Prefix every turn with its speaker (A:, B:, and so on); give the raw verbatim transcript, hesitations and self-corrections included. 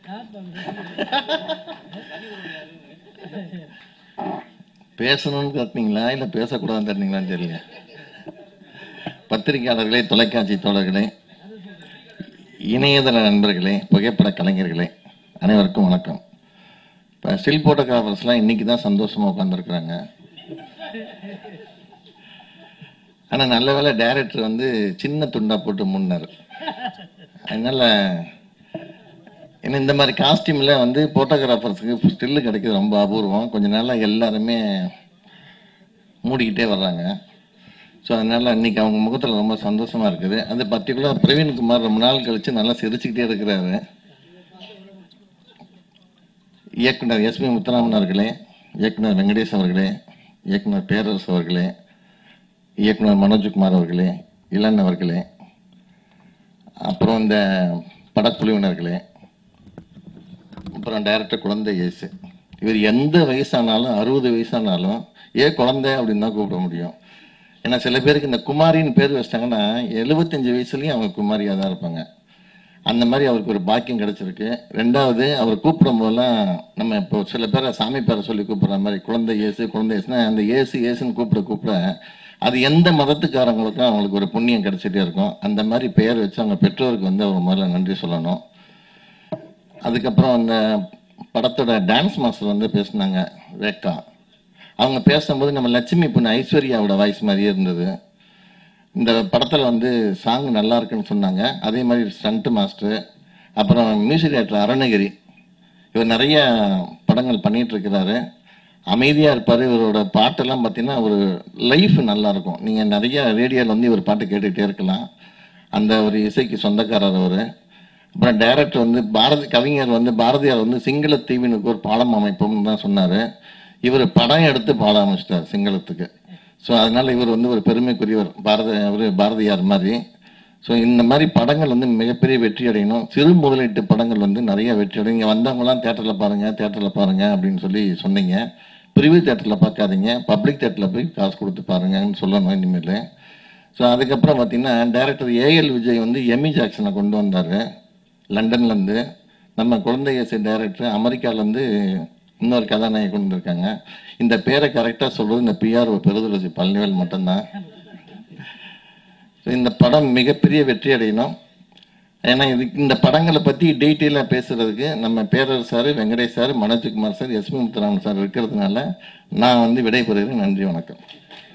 A: பேசணும்னு கத்துனீங்களா இல்லை பேசக்கூடாதுன்னு தட்டினீங்களான்னு தெரியல. பத்திரிகையாளர்களே, தொலைக்காட்சி தோழர்களே, இணையதள நண்பர்களே, புகைப்பட கலைஞர்களே, அனைவருக்கும் வணக்கம். இப்போ ஸ்டில் போட்டோகிராஃபர்ஸ்லாம் இன்னைக்கு தான் சந்தோஷமாக உட்காந்துருக்குறாங்க. ஆனால் நல்ல வேலை டைரக்டர் வந்து சின்ன துண்டா போட்டு முன்னார். அதனால் ஏன்னா இந்த மாதிரி காஸ்டியூமில் வந்து ஃபோட்டோகிராஃபர்ஸுக்கு ஸ்டில்லு கிடைக்கிறது ரொம்ப அபூர்வம். கொஞ்ச நாளாக எல்லாருமே மூடிக்கிட்டே வர்றாங்க. ஸோ அதனால் இன்றைக்கி அவங்க முகத்தில் ரொம்ப சந்தோஷமாக இருக்குது. அது பர்டிகுலராக பிரவீன்குமார் ரொம்ப நாள் கழித்து நல்லா சிரிச்சுக்கிட்டே இருக்கிறாரு. இயக்குனர் எஸ் பி முத்துராமன் அவர்களே, இயக்குனர் வெங்கடேஷ் அவர்களே, இயக்குனர் பேரரசு அவர்களே, இயக்குனர் மனோஜ்குமார் அவர்களே, இளன் அவர்களே, அப்புறம் இந்த படக்குழுவினர்களே, அப்புறம் டைரக்டர் குழந்தை இயேசு. இவர் எந்த வயசானாலும் அறுபது வயசானாலும் ஏன் குழந்தை அப்படின்னு தான் கூப்பிட முடியும். ஏன்னா சில பேருக்கு இந்த குமாரின்னு பேர் வச்சிட்டாங்கன்னா எழுபத்தஞ்சு வயசுலேயும் அவங்க குமாரியாக தான் இருப்பாங்க. அந்த மாதிரி அவருக்கு ஒரு பாக்கியம் கிடைச்சிருக்கு. ரெண்டாவது, அவர் கூப்பிடும் போதெல்லாம் நம்ம இப்போ சில பேரை சாமி பேரை சொல்லி கூப்பிட்ற மாதிரி குழந்தை இயேசு குழந்தை இயேசுனா அந்த இயேசு இயேசுன்னு கூப்பிட கூப்பிட அது எந்த மதத்துக்காரங்களுக்கும் அவங்களுக்கு ஒரு புண்ணியம் கிடைச்சிட்டே இருக்கும். அந்த மாதிரி பெயர் வச்சு அவங்க பெற்றோருக்கு வந்து அவங்க முதல்ல நன்றி சொல்லணும். அதுக்கப்புறம் அந்த படத்தோட டான்ஸ் மாஸ்டர் வந்து பேசினாங்க, ரேகா. அவங்க பேசும்போது நம்ம லட்சுமி பொண்ணு ஐஸ்வர்யாவோட வாய்ஸ் மாதிரியே இருந்தது. இந்த படத்தில் வந்து சாங் நல்லா இருக்குன்னு சொன்னாங்க. அதே மாதிரி ஸ்டண்ட் மாஸ்டர், அப்புறம் மியூசிக் டைரக்டர் அருணகிரி, இவர் நிறைய படங்கள் பண்ணிகிட்டு இருக்கிறாரு. அமைதியாக இருப்பார். இவரோட பாட்டெல்லாம் பார்த்தீங்கன்னா ஒரு லைஃப் நல்லாயிருக்கும். நீங்கள் நிறைய ரேடியோவில் வந்து இவர் பாட்டு கேட்டுக்கிட்டே இருக்கலாம். அந்த ஒரு இசைக்கு சொந்தக்காரர் அவர். அப்புறம் டைரக்டர் வந்து பாரதி கவிஞர் வந்து பாரதியார் வந்து சிங்கள தீவினுக்கு ஒரு பாடம் அமைப்போம்னு தான் சொன்னார். இவர் படம் எடுத்து பாட ஆரம்பிச்சிட்டார் சிங்களத்துக்கு. ஸோ அதனால் இவர் வந்து ஒரு பெருமைக்குரியவர், பாரத அவர் பாரதியார் மாதிரி. ஸோ இந்த மாதிரி படங்கள் வந்து மிகப்பெரிய வெற்றி அடையணும். சிறு முதலீட்டு படங்கள் வந்து நிறைய வெற்றி அடையும். இங்கே வந்தவங்களாம் தேட்டரில் பாருங்கள் தேட்டரில் பாருங்கள் அப்படின்னு சொல்லி சொன்னீங்க. ப்ரிவியூ தேட்டரில் பார்க்காதீங்க, பப்ளிக் தேட்டரில் போய் காசு கொடுத்து பாருங்கன்னு சொல்லணும் இனிமேல். ஸோ அதுக்கப்புறம் பார்த்தீங்கன்னா டைரக்டர் ஏஎல் விஜய் வந்து எமி ஜாக்சனை கொண்டு வந்தார் லண்டன்லேருந்து. நம்ம குழந்தை இயேசு டைரக்டர் அமெரிக்காவிலேருந்து இன்னொரு கதாநாயகி கொண்டு வந்திருக்காங்க. இந்த பேரை கரெக்டாக சொல்கிறது இந்த பிஆர் பெருதுளசி பழனிவேல் மட்டும்தான். இந்த படம் மிகப்பெரிய வெற்றி அடையணும். ஏன்னா இது இந்த படங்களை பற்றி டீட்டெயிலாக பேசுகிறதுக்கு நம்ம Perarasu sir, Venkatesh sir, Manojkumar sir, S P Muthuraman sir இருக்கிறதுனால நான் வந்து விடைபெறுகிறேன். நன்றி, வணக்கம்.